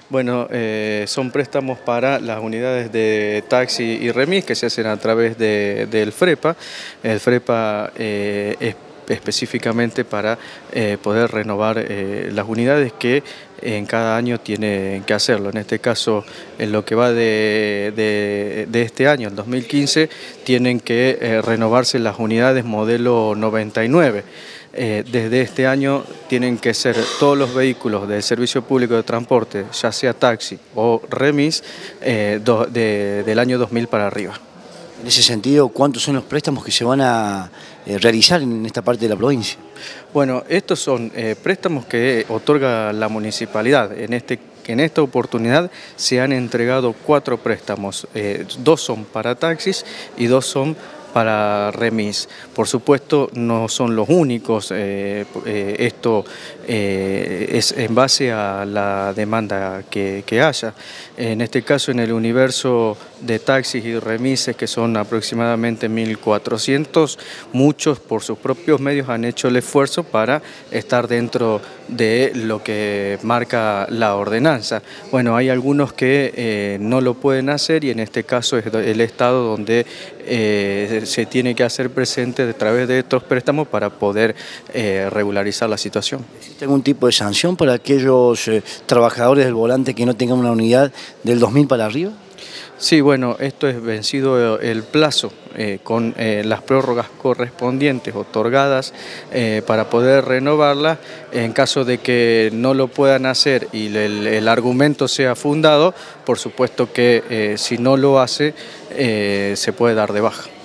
Bueno, son préstamos para las unidades de taxi y remis que se hacen a través del FREPA. El FREPA es específicamente para poder renovar las unidades que en cada año tienen que hacerlo. En este caso, en lo que va de este año, el 2015, tienen que renovarse las unidades modelo 99. Desde este año tienen que ser todos los vehículos del Servicio Público de Transporte, ya sea taxi o remis, del año 2000 para arriba. En ese sentido, ¿cuántos son los préstamos que se van a realizar en esta parte de la provincia? Bueno, estos son préstamos que otorga la municipalidad. En esta oportunidad se han entregado 4 préstamos, 2 son para taxis y 2 son para remis. Por supuesto, no son los únicos, esto es en base a la demanda que haya. En este caso, en el universo de taxis y remises, que son aproximadamente 1.400, muchos por sus propios medios han hecho el esfuerzo para estar dentro de lo que marca la ordenanza. Bueno, hay algunos que no lo pueden hacer y en este caso es el Estado donde se tiene que hacer presente a través de estos préstamos para poder regularizar la situación. ¿Existe algún tipo de sanción para aquellos trabajadores del volante que no tengan una unidad del 2000 para arriba? Sí, bueno, esto es vencido el plazo con las prórrogas correspondientes otorgadas para poder renovarla. En caso de que no lo puedan hacer y el argumento sea fundado, por supuesto que si no lo hace se puede dar de baja.